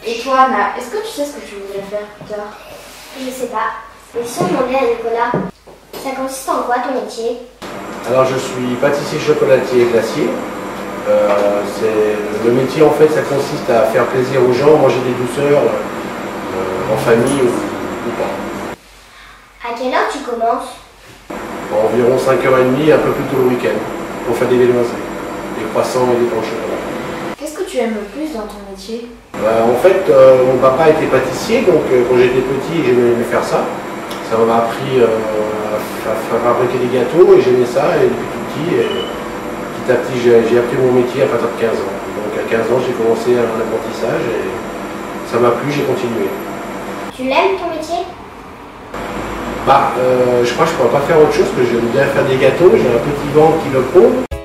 Et toi, Anna, est-ce que tu sais ce que tu voudrais faire plus tard? Je sais pas. Mais si on demandait à Nicolas, ça consiste en quoi ton métier? Alors je suis pâtissier chocolatier et glacier. Le métier en fait ça consiste à faire plaisir aux gens, manger des douceurs en famille ou pas. À quelle heure tu commences? Environ 5h30, un peu plus tôt le week-end, pour faire des viennoiseries, des croissants et des pains au chocolat. Qu'est-ce que tu aimes le plus dans ton métier? En fait, mon papa était pâtissier, donc quand j'étais petit, j'aimais faire ça. Ça m'a appris à fabriquer des gâteaux et j'aimais ça et depuis tout petit. Et petit à petit, j'ai appris mon métier à partir de 15 ans. Donc à 15 ans, j'ai commencé un apprentissage et ça m'a plu, j'ai continué. Tu l'aimes ton métier? Je crois que je ne pourrais pas faire autre chose parce que j'aime bien faire des gâteaux, j'ai un petit ventre qui le prouve.